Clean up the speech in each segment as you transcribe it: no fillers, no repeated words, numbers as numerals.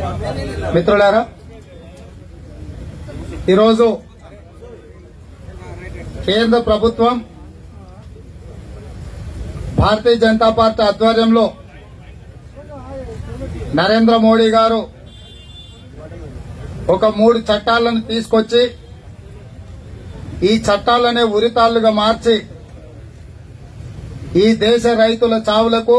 మిత్రులారా, ఈరోజు కేంద్ర ప్రభుత్వం భారతీయ జనతా పార్టీ ఆధ్వర్యంలో నరేంద్ర మోడీ గారు ఒక 3 చట్టాలను తీసుకొచ్చి ఈ చట్టాలనే ఉరితాళ్లుగా మార్చి ఈ దేశ రైతుల చావులకు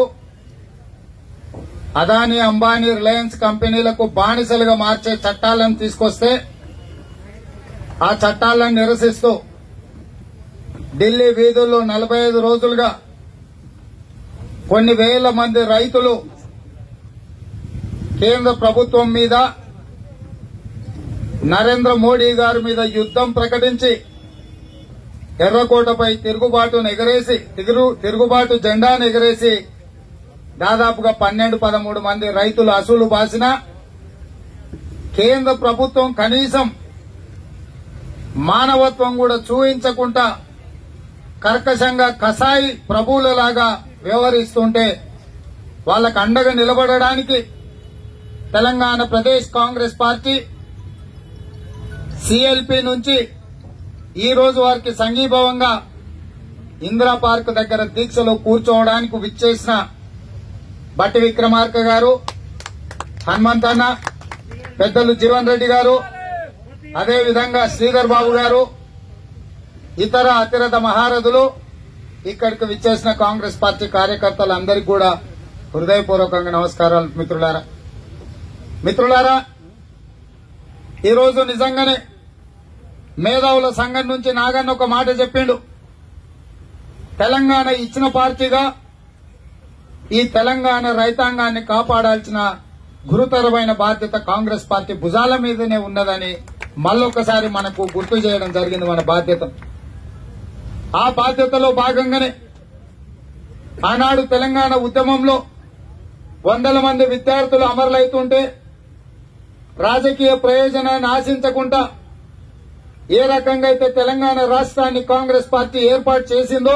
అదానీ, అంబానీ, రిలయన్స్ కంపెనీలకు బానిసలుగా మార్చే చట్టాలను తీసుకొస్తే ఆ చట్టాలను నిరసిస్తూ ఢిల్లీ వీధుల్లో 45 రోజులుగా కొన్ని వేల మంది రైతులు కేంద్ర ప్రభుత్వం మీద, నరేంద్ర మోడీ గారి మీద యుద్దం ప్రకటించి ఎర్రకోటపై తిరుగుబాటు జెండాను ఎగరేసి దాదాపుగా 12-13 మంది రైతులు అసూలు బాసిన కేంద్ర ప్రభుత్వం కనీసం మానవత్వం కూడా చూపించకుండా కర్కశంగా కసాయి ప్రభువులలాగా వ్యవహరిస్తుంటే వాళ్లకు అండగా నిలబడడానికి తెలంగాణ ప్రదేశ్ కాంగ్రెస్ పార్టీ సిఎల్పి నుంచి ఈ రోజు వారికి సంఘీభావంగా ఇందిరా పార్క్ దగ్గర దీక్షలో కూర్చోవడానికి విచ్చేసిన బట్టి విక్రమార్క గారు, హనుమంతన్న, పెద్దలు జీవన్ రెడ్డి గారు, అదేవిధంగా శ్రీధర్ బాబు గారు, ఇతర అతిరథ మహారథులు, ఇక్కడికి విచ్చేసిన కాంగ్రెస్ పార్టీ కార్యకర్తలందరికీ కూడా హృదయపూర్వకంగా నమస్కారాలు. మిత్రులారా, ఈరోజు నిజంగానే మేధావుల సంఘం నుంచి నాగన్న ఒక మాట చెప్పిండు. తెలంగాణ ఇచ్చిన పార్టీగా ఈ తెలంగాణ రైతాంగాన్ని కాపాడాల్సిన గురుతరమైన బాధ్యత కాంగ్రెస్ పార్టీ భుజాల మీదనే ఉన్నదని మళ్ళొకసారి మనకు గుర్తు చేయడం జరిగింది. మన బాధ్యత, ఆ బాధ్యతలో భాగంగానే ఆనాడు తెలంగాణ ఉద్యమంలో 100 మంది విద్యార్థులు అమరులైతుంటే రాజకీయ ప్రయోజనాన్ని ఆశించకుండా ఏ రకంగా అయితే తెలంగాణ రాష్ట్రాన్ని కాంగ్రెస్ పార్టీ ఏర్పాటు చేసిందో,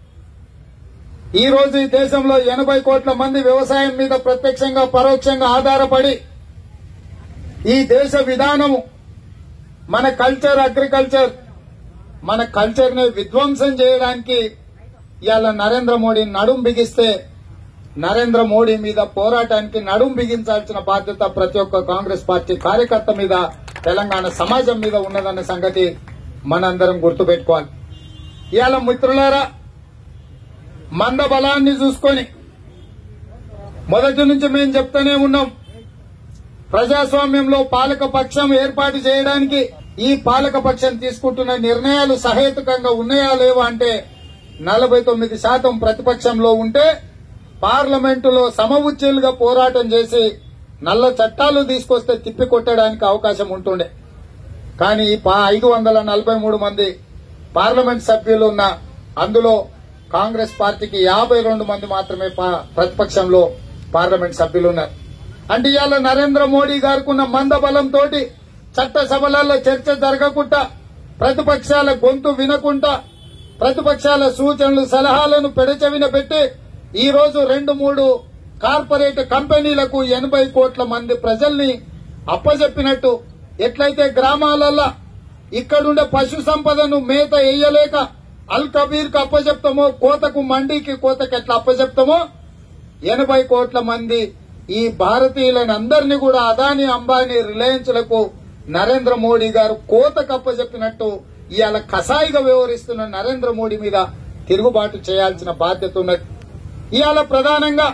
ఈ రోజు ఈ దేశంలో 80 కోట్ల మంది వ్యవసాయం మీద ప్రత్యక్షంగా పరోక్షంగా ఆధారపడి ఈ దేశ విధానము, మన కల్చర్, అగ్రికల్చర్, మన కల్చర్ ని విధ్వంసం చేయడానికి ఇవాళ నరేంద్ర మోడీ నడుం బిగిస్తే, నరేంద్ర మోడీ మీద పోరాటానికి నడుం బిగించాల్సిన బాధ్యత ప్రతి ఒక్క కాంగ్రెస్ పార్టీ కార్యకర్త మీద, తెలంగాణ సమాజం మీద ఉన్నదన్న సంగతి మనందరం గుర్తుపెట్టుకోవాలి. ఇవాళ మిత్రులారా, మంద బలాన్ని చూసుకొని మొదటి నుంచి మేము చెప్తూనే ఉన్నాం, ప్రజాస్వామ్యంలో పాలకపక్షం ఏర్పాటు చేయడానికి ఈ పాలకపక్షం తీసుకుంటున్న నిర్ణయాలు సహేతుకంగా ఉన్నాయా లేవా అంటే 49% ప్రతిపక్షంలో ఉంటే పార్లమెంటులో సమవుచ్చులుగా పోరాటం చేసి నల్ల చట్టాలు తీసుకొస్తే తిప్పికొట్టడానికి అవకాశం ఉంటుండే. కానీ 543 మంది పార్లమెంట్ సభ్యులు ఉన్న అందులో కాంగ్రెస్ పార్టీకి 52 మంది మాత్రమే ప్రతిపక్షంలో పార్లమెంట్ సభ్యులు ఉన్నారు. అంటే ఇవాళ నరేంద్ర మోడీ గారికి ఉన్న మందబలంతో చట్టసభలలో చర్చ జరగకుండా, ప్రతిపక్షాల గొంతు వినకుండా, ప్రతిపక్షాల సూచనలు సలహాలను పెడచెవిన పెట్టి ఈ రోజు 2-3 కార్పొరేట్ కంపెనీలకు 80 కోట్ల మంది ప్రజల్ని అప్పజెప్పినట్టు, ఎట్లయితే గ్రామాలలో ఇక్కడుండే పశు సంపదను మేత వేయలేక అల్ కబీర్ కు అప్పజెప్తామో, కోతకు మండీకి కోతకు ఎట్లా అప్పజెప్తామో 80 కోట్ల మంది ఈ భారతీయులను అందరినీ కూడా అదానీ, అంబానీ, రిలయన్స్లకు నరేంద్ర మోడీ గారు కోతకు అప్పజెప్పినట్టు ఇవాళ కసాయిగా వ్యవహరిస్తున్న నరేంద్ర మోడీ మీద తిరుగుబాటు చేయాల్సిన బాధ్యత ఉన్నది. ఇవాళ ప్రధానంగా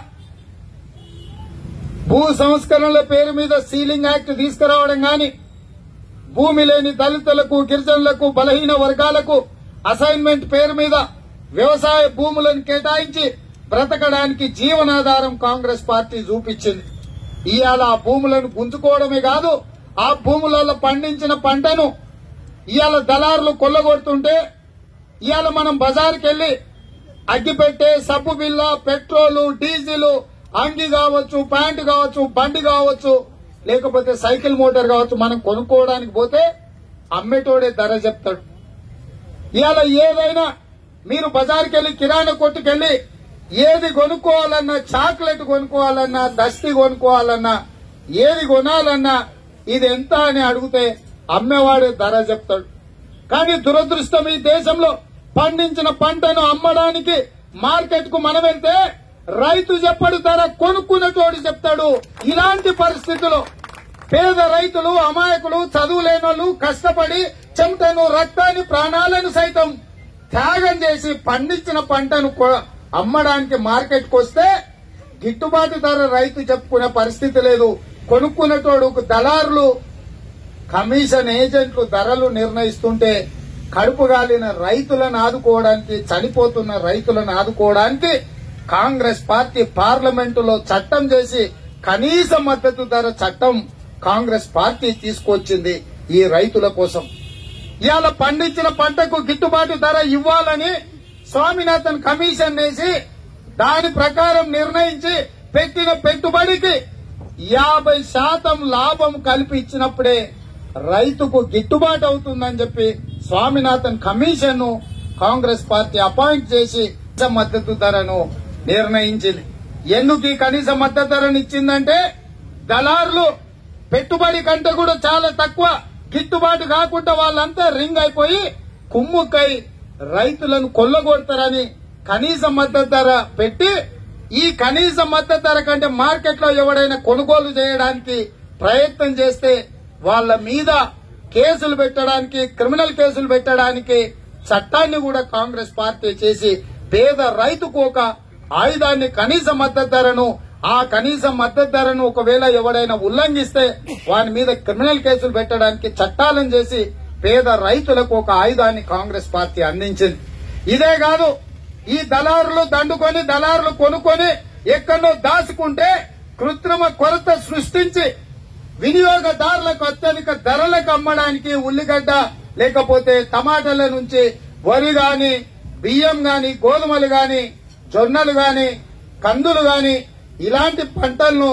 భూ సంస్కరణల పేరు మీద సీలింగ్ యాక్ట్ తీసుకురావడం గాని, భూమి లేని దళితులకు, గిరిజనులకు, బలహీన వర్గాలకు అసైన్మెంట్ పేరు మీద వ్యవసాయ భూములను కేటాయించి బ్రతకడానికి జీవనాధారం కాంగ్రెస్ పార్టీ చూపించింది. ఇవాళ ఆ భూములను గుంజుకోవడమే కాదు, ఆ భూములలో పండించిన పంటను ఇవాళ దళారులు కొల్లగొడుతుంటే, ఇవాళ మనం బజార్కి వెళ్లి అగ్గిపెట్టే, సబ్బు బిల్ల, పెట్రోలు, డీజిల్, అంగి కావచ్చు, ప్యాంటు కావచ్చు, బండి కావచ్చు, లేకపోతే సైకిల్ మోటార్ కావచ్చు, మనం కొనుక్కోవడానికి పోతే అమ్మేటోడే ధర చెప్తాడు. ఇవాళ ఏదైనా మీరు బజార్కి వెళ్లి, కిరాణా కొట్టుకెళ్లి ఏది కొనుక్కోవాలన్నా, చాక్లెట్ కొనుక్కోవాలన్నా, దస్తి కొనుక్కోవాలన్నా ఏది కొనాలన్నా ఇది ఎంత అని అడిగితే అమ్మేవాడే ధర చెప్తాడు. కానీ దురదృష్టం, ఈ దేశంలో పండించిన పంటను అమ్మడానికి మార్కెట్ కు మనం వెళ్తే రైతు చెప్పడు ధర, కొనుక్కునేటోడు చెప్తాడు. ఇలాంటి పరిస్థితుల్లో పేద రైతులు, అమాయకులు, చదువులేనోళ్లు కష్టపడి చెమటను, రక్తాన్ని, ప్రాణాలను సైతం త్యాగం చేసి పండించిన పంటను అమ్మడానికి మార్కెట్ కు వస్తే గిట్టుబాటు ధర రైతు చెప్పుకునే పరిస్థితి లేదు. కొనుక్కునేటోడు దళారులు, కమిషన్ ఏజెంట్లు ధరలు నిర్ణయిస్తుంటే కడుపు గాలిన రైతులను ఆదుకోవడానికి, చనిపోతున్న రైతులను ఆదుకోవడానికి కాంగ్రెస్ పార్టీ పార్లమెంటులో చట్టం చేసి కనీస మద్దతు ధర చట్టం కాంగ్రెస్ పార్టీ తీసుకొచ్చింది ఈ రైతుల కోసం. ఇవాళ పండించిన పంటకు గిట్టుబాటు ధర ఇవ్వాలని స్వామినాథన్ కమిషన్ వేసి దాని ప్రకారం నిర్ణయించి పెట్టిన పెట్టుబడికి 50% లాభం కలిపి ఇచ్చినప్పుడే రైతుకు గిట్టుబాటు అవుతుందని చెప్పి స్వామినాథన్ కమిషన్ ను కాంగ్రెస్ పార్టీ అపాయింట్ చేసి మద్దతు ధరను నిర్ణయించింది. ఎందుకు ఈ కనీస మద్దతు ధరను ఇచ్చిందంటే దళారులు పెట్టుబడి కంటే కూడా చాలా తక్కువ, గిట్టుబాటు కాకుండా వాళ్ళంతా రింగ్ అయిపోయి కుమ్ముక్కై రైతులను కొల్లగొడతారని కనీస మద్దతు ధర పెట్టి, ఈ కనీస మద్దతు ధర కంటే మార్కెట్ లో ఎవడైనా కొనుగోలు చేయడానికి ప్రయత్నం చేస్తే వాళ్ళ మీద కేసులు పెట్టడానికి, క్రిమినల్ కేసులు పెట్టడానికి చట్టాన్ని కూడా కాంగ్రెస్ పార్టీ చేసి పేద రైతుకు ఒక ఆయుధాన్ని, కనీస మద్దతు ధరను, ఆ కనీస మద్దతు ధరను ఒకవేళ ఎవడైనా ఉల్లంఘిస్తే వాని మీద క్రిమినల్ కేసులు పెట్టడానికి చట్టాలను చేసి పేద రైతులకు ఒక ఆయుధాన్ని కాంగ్రెస్ పార్టీ అందించింది. ఇదే కాదు, ఈ దళారులు దండుకొని, దళారులు కొనుక్కొని ఎక్కడో దాచుకుంటే కృత్రిమ కొరత సృష్టించి వినియోగదారులకు అత్యధిక ధరలకు అమ్మడానికి ఉల్లిగడ్డ లేకపోతే టమాటాల నుంచి వరి గాని, బియ్యం గాని, గోధుమలు గాని, జొన్నలు గాని, కందులు గాని ఇలాంటి పంటలను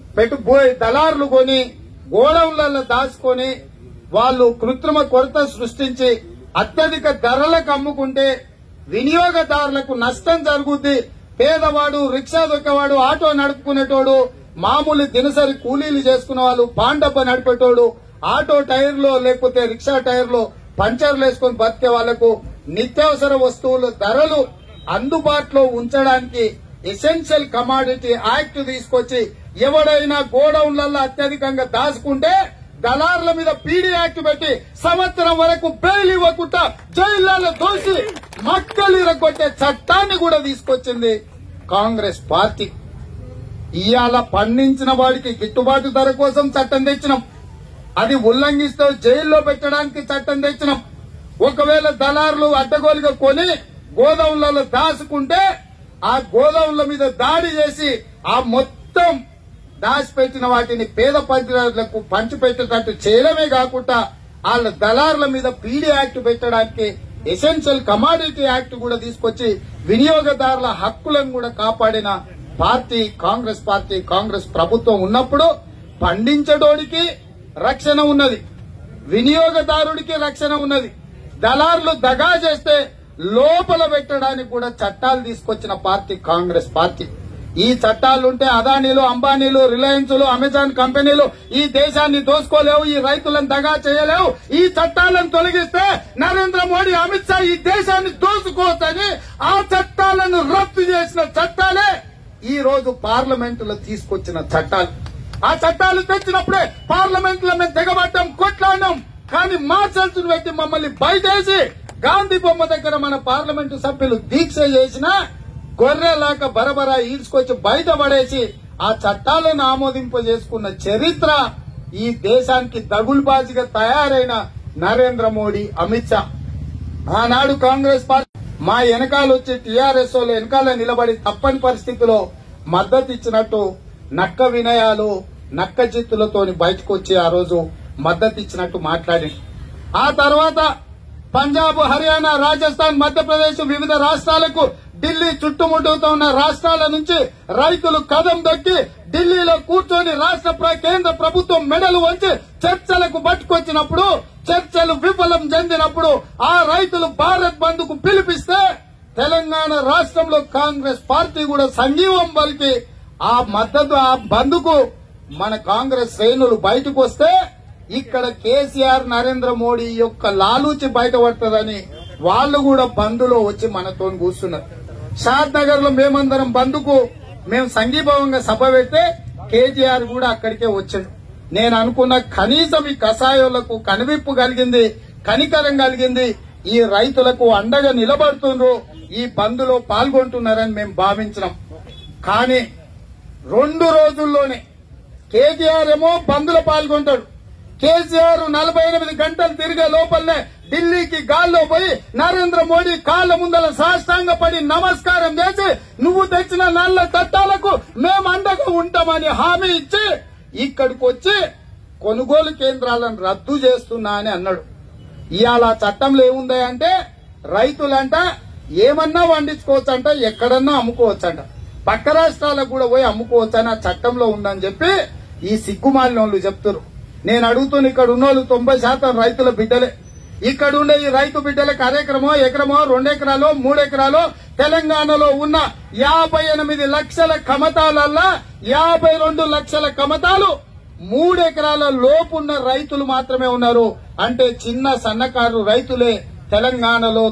దళారులు కొని గోడౌన్లలో దాచుకొని వాళ్ళు కృత్రిమ కొరత సృష్టించి అత్యధిక ధరలకు అమ్ముకుంటే వినియోగదారులకు నష్టం జరుగుద్ది. పేదవాడు, రిక్షా దొక్కేవాడు, ఆటో నడుపుకునేటోడు, మామూలు దినసరి కూలీలు చేసుకునే వాళ్ళు, పాండబ్బ నడిపేటోడు, ఆటో టైర్లో లేకపోతే రిక్షా టైర్లో పంచర్లు వేసుకుని బతికే వాళ్లకు నిత్యావసర వస్తువుల ధరలు అందుబాటులో ఉంచడానికి ఎసెన్షియల్ కమాడిటీ యాక్ట్ తీసుకొచ్చి ఎవడైనా గోడౌన్లలో అత్యధికంగా దాచుకుంటే దళారుల మీద పీడీ యాక్ట్ పెట్టి సంవత్సరం వరకు బెయిల్ ఇవ్వకుండా జైళ్లలో దోసి మక్కలు ఇరగొట్టే చట్టాన్ని కూడా తీసుకొచ్చింది కాంగ్రెస్ పార్టీ. ఇవాళ పండించిన వాడికి గిట్టుబాటు ధర కోసం చట్టం తెచ్చినాం, అది ఉల్లంఘిస్తూ జైల్లో పెట్టడానికి చట్టం తెచ్చినాం. ఒకవేళ దళారులు అడ్డగోలుగా కొని గోదాములలో దాచుకుంటే ఆ గోదాముల మీద దాడి చేసి ఆ మొత్తం దాచిపెట్టిన వాటిని పేద ప్రజలకు పంచిపెట్టేటట్టు చేయడమే కాకుండా వాళ్ళ దళారుల మీద పీడీ యాక్ట్ పెట్టడానికి ఎసెన్షియల్ కమాడిటీ యాక్ట్ కూడా తీసుకొచ్చి వినియోగదారుల హక్కులను కూడా కాపాడిన పార్టీ కాంగ్రెస్ పార్టీ. కాంగ్రెస్ ప్రభుత్వం ఉన్నప్పుడు పండించడోడికి రక్షణ ఉన్నది, వినియోగదారుడికి రక్షణ ఉన్నది. దళారులు దగా చేస్తే లోపల పెట్టడానికి కూడా చట్టాలు తీసుకొచ్చిన పార్టీ కాంగ్రెస్ పార్టీ. ఈ చట్టాలుంటే అదానీలు, అంబానీలు, రిలయన్స్లు, అమెజాన్ కంపెనీలు ఈ దేశాన్ని దోసుకోలేవు, ఈ రైతులను దగా చేయలేవు. ఈ చట్టాలను తొలగిస్తే నరేంద్ర మోడీ, అమిత్ షా ఈ దేశాన్ని దోసుకోవచ్చని ఆ చట్టాలను రద్దు చేసిన చట్టాలే ఈ రోజు పార్లమెంటులో తీసుకొచ్చిన చట్టాలు. ఆ చట్టాలు తెచ్చినప్పుడే పార్లమెంట్లో మేము తెగబడ్డాం, కొట్లాడినాం. కానీ మార్షల్స్ పెట్టి మమ్మల్ని బయటేసి గాంధీ బొమ్మ దగ్గర మన పార్లమెంటు సభ్యులు దీక్ష చేసిన గొర్రెలాక బరబరా ఈడ్చుకొచ్చి బయట పడేసి ఆ చట్టాలను ఆమోదింపజేసుకున్న చరిత్ర ఈ దేశానికి దగులుబాజీగా తయారైన నరేంద్ర మోడీ, అమిత్ షా. ఆనాడు కాంగ్రెస్ పార్టీ మా వెనకాల వచ్చి టీఆర్ఎస్ వాళ్ళు వెనకాల నిలబడి తప్పని పరిస్థితిలో మద్దతు ఇచ్చినట్టు నక్క వినయాలు, నక్క జిత్తులతోని బయటకు వచ్చి ఆ రోజు మద్దతు ఇచ్చినట్టు మాట్లాడి ఆ తర్వాత పంజాబ్, హర్యానా, రాజస్థాన్, మధ్యప్రదేశ్ వివిధ రాష్ట్రాలకు, ఢిల్లీ చుట్టుముట్టుతో ఉన్న రాష్ట్రాల నుంచి రైతులు కదం దొక్కి ఢిల్లీలో కూర్చొని కేంద్ర ప్రభుత్వం మెడలు వంచి చర్చలకు పట్టుకొచ్చినప్పుడు, చర్చలు విఫలం చెందినప్పుడు ఆ రైతులు భారత్ బంద్ కు పిలిపిస్తే తెలంగాణ రాష్ట్రంలో కాంగ్రెస్ పార్టీ కూడా సంఘీవం పలికి ఆ బంద్ కు మన కాంగ్రెస్ శ్రేణులు బయటకు వస్తే ఇక్కడ కేసీఆర్ నరేంద్ర మోడీ యొక్క లాలూచి బయటపడుతుందని వాళ్ళు కూడా బంద్లో వచ్చి మనతో కూర్చున్నారు. షాద్ నగర్ లో మేమందరం బంద్కు మేము సంఘీభావంగా సభ పెడితే కేటీఆర్ కూడా అక్కడికే వచ్చాడు. నేను అనుకున్న కనీసం ఈ కషాయోళ్లకు కనువిప్పు కలిగింది, కనికరం కలిగింది, ఈ రైతులకు అండగా నిలబడుతుండ్రు, ఈ బంద్లో పాల్గొంటున్నారని మేము భావించినాం. కానీ 2 రోజుల్లోనే కేటీఆర్ ఏమో బంద్లో పాల్గొంటాడు. కేసీఆర్ 48 గంటలు తిరిగే లోపలనే ఢిల్లీకి గాల్లో పోయి నరేంద్ర మోడీ కాళ్ల ముందల సాష్టాంగ పడి నమస్కారం చేసి నువ్వు తెచ్చిన నల్ల చట్టాలకు మేము అండగా ఉంటామని హామీ ఇచ్చి ఇక్కడికి వచ్చి కొనుగోలు కేంద్రాలను రద్దు చేస్తున్నా అని అన్నాడు. ఇవాళ చట్టంలో ఏముందంటే రైతులంట ఏమన్నా వండించుకోవచ్చంట, ఎక్కడన్నా అమ్ముకోవచ్చంట, పక్క రాష్ట్రాలకు కూడా పోయి అమ్ముకోవచ్చని ఆ చట్టంలో ఉందని చెప్పి ఈ సిగ్గుమాలిన వాళ్ళు చెప్తారు. నేను అడుగుతున్న ఇక్కడ ఉన్న వాళ్ళు 90% రైతుల బిడ్డలే. ఇక్కడ ఉండే ఈ రైతు బిడ్డలకు ఎకరమో 2 ఎకరాలో 3 ఎకరాలో తెలంగాణలో ఉన్న 58 లక్షల కమతాలల్లా 52 లక్షల కమతాలు 3 ఎకరాల లోపున్న రైతులు మాత్రమే ఉన్నారు. అంటే చిన్న సన్నకారు రైతులే తెలంగాణలో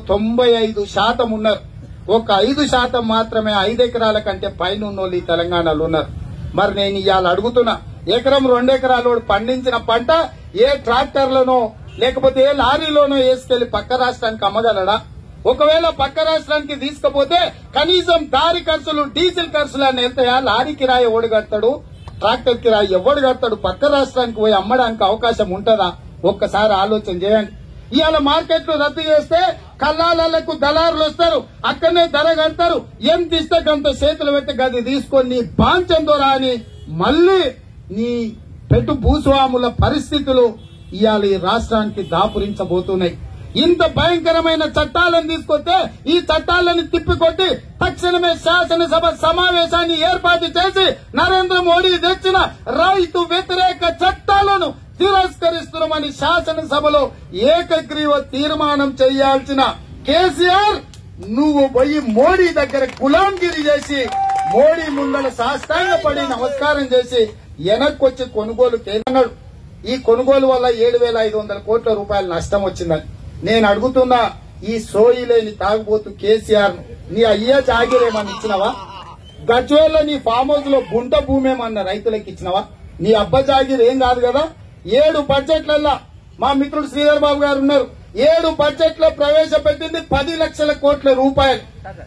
95% ఉన్నారు. ఒక 5% మాత్రమే 5 ఎకరాల కంటే పైన ఉన్నోళ్ళు ఈ తెలంగాణలో ఉన్నారు. మరి నేను ఇవాళ అడుగుతున్నా, 1-2 ఎకరాలు పండించిన పంట ఏ ట్రాక్టర్లనో లేకపోతే ఏ లారీలోనో వేసుకెళ్లి పక్క రాష్ట్రానికి అమ్మగలడా? ఒకవేళ పక్క రాష్ట్రానికి తీసుకపోతే కనీసం దారి ఖర్చులు, డీజిల్ ఖర్చులు అని వెళ్తాయా? లారీ కిరాయి ఎవడు కడతాడు? ట్రాక్టర్ కిరాయి ఎవడు కడతాడు? పక్క రాష్ట్రానికి పోయి అమ్మడానికి అవకాశం ఉంటుందా? ఒక్కసారి ఆలోచన చేయండి. ఇవాళ మార్కెట్లు రద్దు చేస్తే కల్లాలకు దళారులు వస్తారు, అక్కడనే ధర కడతారు, ఎంత ఇస్తే అంత చేతులు పెట్టి గది తీసుకొని నీ బాంచందోరా అని మళ్లీ నీ పెట్టు భూస్వాముల పరిస్థితులు ఇవాళ ఈ రాష్ట్రానికి దాపురించబోతున్నాయి. ఇంత భయంకరమైన చట్టాలను తీసుకొస్తే ఈ చట్టాలను తిప్పికొట్టి తక్షణమే శాసనసభ సమావేశాన్ని ఏర్పాటు చేసి నరేంద్ర మోడీ తెచ్చిన రైతు వ్యతిరేక చట్టాలను తిరస్కరిస్తున్నామని శాసనసభలో ఏకగ్రీవ తీర్మానం చేయాల్సిన కేసీఆర్ నువ్వు పోయి మోడీ దగ్గర గులాంగిరి చేసి మోడీ ముందర సాష్టాంగపడి నమస్కారం చేసి వెనక్కొచ్చి కొనుగోలు కేంద్రాడు. ఈ కొనుగోలు వల్ల 7,500 కోట్ల రూపాయల నష్టం వచ్చిందని నేను అడుగుతున్నా. ఈ సోయి లేని తాగుబోతు కేసీఆర్ నీ అయ్యా జాగిరేమని ఇచ్చినవా? గజ్వేల్లో నీ ఫామ్ హౌస్ లో గుంట భూమేమన్న రైతులకు ఇచ్చినవా? నీ అబ్బ జాగిర్ ఏం కాదు కదా. 7 బడ్జెట్లల్లా మా మిత్రుడు శ్రీధర్ బాబు గారు ఉన్నారు, 7 బడ్జెట్లో ప్రవేశపెట్టింది 10 లక్షల కోట్ల రూపాయలు,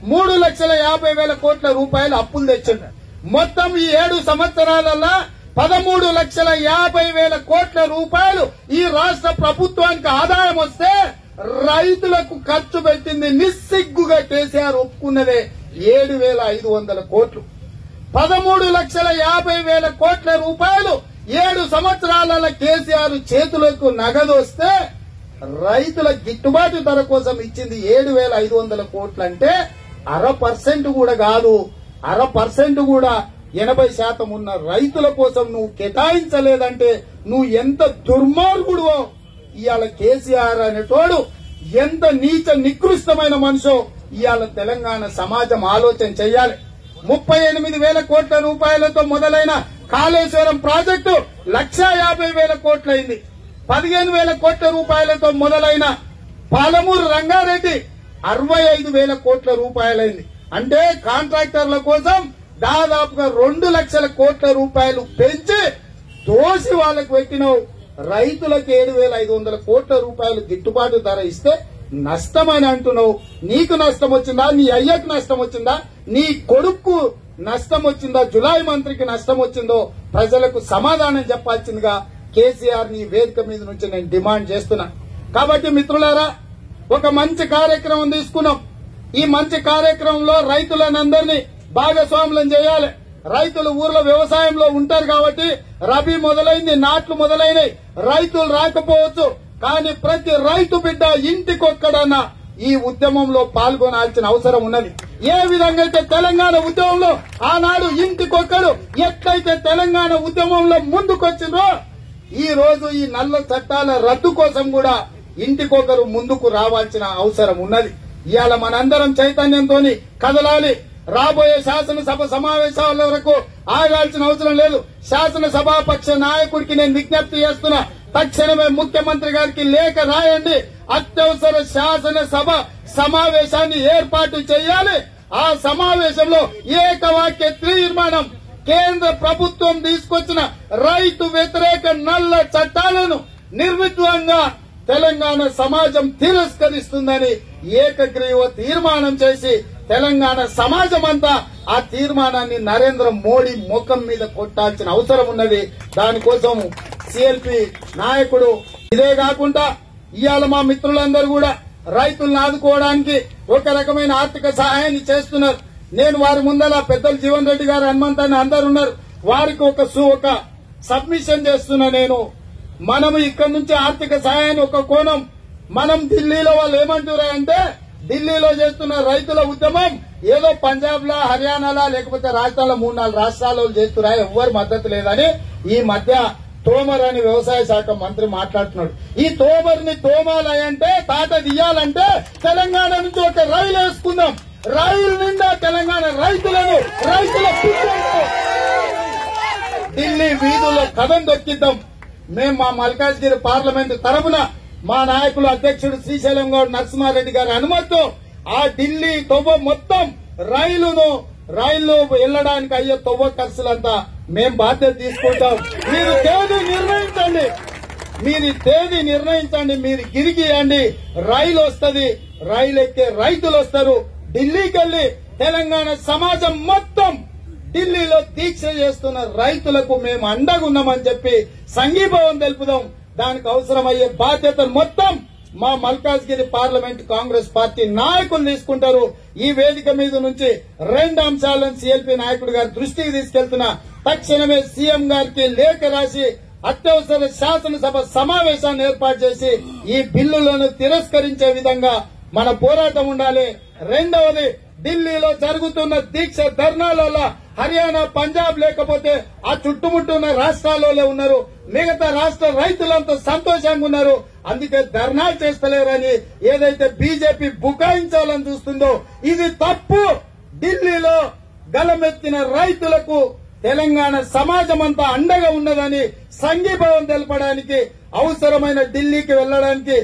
3,50,000 కోట్ల రూపాయలు అప్పులు తెచ్చింది. మొత్తం ఈ 7 సంవత్సరాలల్లా 13,50,000 కోట్ల రూపాయలు ఈ రాష్ట్ర ప్రభుత్వానికి ఆదాయం వస్తే రైతులకు ఖర్చు పెట్టింది నిస్సిగ్గుగా కేసీఆర్ ఒప్పుకున్నదే 7,500 కోట్లు. 13,50,000 కోట్ల రూపాయలు 7 సంవత్సరాల కేసీఆర్ చేతులకు నగదు వస్తే రైతుల గిట్టుబాటు ధర కోసం ఇచ్చింది 7,500 కోట్లు. అంటే 0.5% కూడా కాదు, 0.5% కూడా 80% ఉన్న రైతుల కోసం నువ్వు కేటాయించలేదంటే నువ్వు ఎంత దుర్మార్గుడువో. ఇవాళ కేసీఆర్ అనేటోడు ఎంత నీచ నికృష్టమైన మనిషో ఇవాళ తెలంగాణ సమాజం ఆలోచన చెయ్యాలి. 38,000 కోట్ల రూపాయలతో మొదలైన కాళేశ్వరం ప్రాజెక్టు 1,50,000 కోట్లయింది. 15,000 కోట్ల రూపాయలతో మొదలైన పాలమూరు రంగారెడ్డి 65,000 కోట్ల రూపాయలైంది. అంటే కాంట్రాక్టర్ల కోసం దాదాపుగా 2 లక్షల కోట్ల రూపాయలు పెంచి దోసి వాళ్లకు పెట్టినావు. రైతులకు 7,500 కోట్ల రూపాయలు గిట్టుబాటు ధర ఇస్తే నష్టమని అంటున్నావు. నీకు నష్టం వచ్చిందా? నీ అయ్యకు నష్టం వచ్చిందా? నీ కొడుకు నష్టం వచ్చిందా? జులాయి మంత్రికి నష్టం వచ్చిందో ప్రజలకు సమాధానం చెప్పాల్సిందిగా కేసీఆర్ నీ వేదిక మీద నుంచి నేను డిమాండ్ చేస్తున్నా. కాబట్టి మిత్రులారా, ఒక మంచి కార్యక్రమం తీసుకున్నాం. ఈ మంచి కార్యక్రమంలో రైతులనందరినీ భాగస్వాములను చేయాలి. రైతులు ఊర్లో వ్యవసాయంలో ఉంటారు కాబట్టి రబీ మొదలైంది, నాట్లు మొదలైనవి, రైతులు రాకపోవచ్చు. కానీ ప్రతి రైతు బిడ్డ ఇంటికొక్కడన్నా ఈ ఉద్యమంలో పాల్గొనాల్సిన అవసరం ఉన్నది. ఏ విధంగా అయితే తెలంగాణ ఉద్యమంలో ఆనాడు ఇంటికొక్కడు ఎట్లయితే తెలంగాణ ఉద్యమంలో ముందుకొచ్చిందో ఈ రోజు ఈ నల్ల చట్టాల రద్దు కోసం కూడా ఇంటికొకరు ముందుకు రావాల్సిన అవసరం ఉన్నది. ఇవాళ మనందరం చైతన్యంతో కదలాలి. రాబోయే శాసనసభ సమావేశాల వరకు ఆగాల్సిన అవసరం లేదు. శాసనసభాపక్ష నాయకుడికి నేను విజ్ఞప్తి చేస్తున్నా, తక్షణమే ముఖ్యమంత్రి గారికి లేఖ రాయండి. అత్యవసర శాసనసభ సమావేశాన్ని ఏర్పాటు చేయాలి. ఆ సమావేశంలో ఏకవాక్య తీర్మానం కేంద్ర ప్రభుత్వం తీసుకొచ్చిన రైతు వ్యతిరేక నల్ల చట్టాలను నిర్విఘ్నంగా తెలంగాణ సమాజం తిరస్కరిస్తుందని ఏకగ్రీవ తీర్మానం చేసి తెలంగాణ సమాజం అంతా ఆ తీర్మానాన్ని నరేంద్ర మోడీ ముఖం మీద కొట్టాల్సిన అవసరం ఉన్నది. దానికోసం సిఎల్పి నాయకుడు ఇదే కాకుండా ఇవాళ మా మిత్రులందరూ కూడా రైతులను ఆదుకోవడానికి ఒక రకమైన ఆర్థిక సహాయాన్ని చేస్తున్నారు. నేను వారి ముందర పెద్దలు జీవన్ రెడ్డి గారు, హనుమంతాన్ని అందరు ఉన్నారు, వారికి ఒక సబ్మిషన్ చేస్తున్నా. నేను మనము ఇక్కడి నుంచి ఆర్థిక సహాయాన్ని ఒక కోణం, మనం ఢిల్లీలో వాళ్ళు ఏమంటున్నారంటే ఢిల్లీలో చేస్తున్న రైతుల ఉద్యమం ఏదో పంజాబ్ లా, హర్యానాలా, లేకపోతే రాజస్థాన్లో 3-4 రాష్ట్రాల్లో చేస్తున్నా, ఎవ్వరు మద్దతు లేదని ఈ మధ్య తోమర్ అని వ్యవసాయ శాఖ మంత్రి మాట్లాడుతున్నాడు. ఈ తోమర్ని తోమాలంటే తాట తీయాలంటే తెలంగాణ నుంచి ఒక రైలు వేసుకుందాం. రైలు నిండా తెలంగాణ రైతుల ఢిల్లీ వీధుల్లో కథం దొక్కిద్దాం. మేము మా మల్కాజ్గిరి పార్లమెంటు తరఫున మా నాయకులు అధ్యక్షుడు శ్రీశైలం గౌడ్ నరసింహారెడ్డి గారి అనుమతితో ఆ ఢిల్లీ తొవ్వ మొత్తం రైలు వెళ్లడానికి అయ్యే తొవ్వ ఖర్చులంతా మేం బాధ్యత తీసుకుంటాం. మీరు తేదీ నిర్ణయించండి, మీరు గిరిగియండి, రైలు వస్తుంది, రైలు ఎక్కే రైతులు వస్తారు. ఢిల్లీకి వెళ్లి తెలంగాణ సమాజం మొత్తం ఢిల్లీలో దీక్ష చేస్తున్న రైతులకు మేము అండగున్నామని చెప్పి సంఘీభావం తెలుపుదాం. దానికి అవసరమయ్యే బాధ్యతను మొత్తం మా మల్కాజ్గిరి పార్లమెంట్ కాంగ్రెస్ పార్టీ నాయకులు తీసుకుంటారు. ఈ వేదిక మీద నుంచి 2 అంశాలను సిఎల్పి నాయకుడు గారి దృష్టికి తీసుకెళ్తున్నా. తక్షణమే సీఎం గారికి లేఖ రాసి అత్యవసర శాసనసభ సమావేశాన్ని ఏర్పాటు చేసి ఈ బిల్లులను తిరస్కరించే విధంగా మన పోరాటం ఉండాలి. రెండవది, ఢిల్లీలో జరుగుతున్న దీక్ష ధర్నాలలో హర్యానా, పంజాబ్ లేకపోతే ఆ చుట్టుముట్టున్న రాష్ట్రాలలో ఉన్నారు. మిగతా రాష్ట్ర రైతులంతా సంతోషంగా ఉన్నారు. అందుకే ధర్నాలు చేస్తలేరని ఏదైతే బీజేపీ బుకాయించాలని చూస్తుందో ఇది తప్పు. ఢిల్లీలో గలమెత్తిన రైతులకు తెలంగాణ సమాజం అంతా అండగా ఉన్నదని సంఘీభావం తెలపడానికి అవసరమైన ఢిల్లీకి వెళ్లడానికి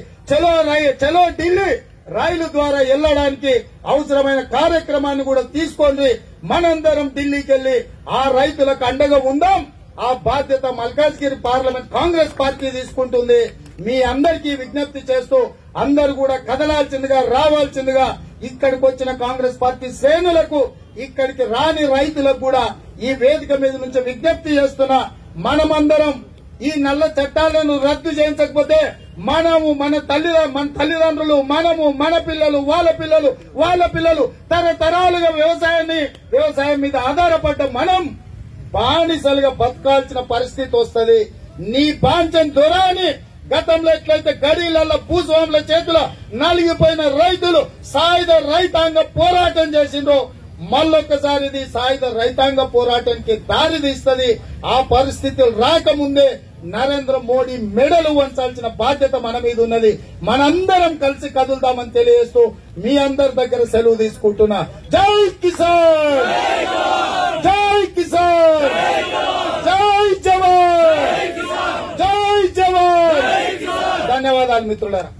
చలో ఢిల్లీ రైలు ద్వారా వెళ్లడానికి అవసరమైన కార్యక్రమాన్ని కూడా తీసుకోండి. మనందరం ఢిల్లీకి వెళ్లి ఆ రైతులకు అండగా ఉందాం. ఆ బాధ్యత మల్కాజ్గిరి పార్లమెంట్ కాంగ్రెస్ పార్టీ తీసుకుంటుంది. మీ అందరికీ విజ్ఞప్తి చేస్తూ అందరూ కూడా కదలాల్సిందిగా, రావాల్సిందిగా ఇక్కడికి వచ్చిన కాంగ్రెస్ పార్టీ శ్రేణులకు, ఇక్కడికి రాని రైతులకు కూడా ఈ వేదిక మీద నుంచి విజ్ఞప్తి చేస్తున్నా. మనమందరం ఈ నల్ల చట్టాలను రద్దు చేయించకపోతే మనము, మన తల్లిదండ్రులు, మనము, మన పిల్లలు, వాళ్ళ పిల్లలు తరతరాలుగా వ్యవసాయం మీద ఆధారపడ్డ మనం బానిసలుగా బతకాల్సిన పరిస్థితి వస్తుంది. నీ బాంచన్ దొరాని గతంలో ఎట్లయితే గడీలలో భూస్వాముల చేతిలో నలిగిపోయిన రైతులు సాయుధ రైతాంగ పోరాటం చేసిండ్రో మళ్ళొక్కసారి ఇది సాయుధ రైతాంగ పోరాటానికి దారి తీస్తుంది. ఆ పరిస్థితులు రాకముందే నరేంద్ర మోడీ మెడలు వంచాల్సిన బాధ్యత మన మీద ఉన్నది. మనందరం కలిసి కదులుతామని తెలియజేస్తూ మీ అందరి దగ్గర సెలవు తీసుకుంటున్నా. జై కిసాన్, జై కిసాన్, జై జవాన్, జై జవాన్. ధన్యవాదాలు మిత్రులారా.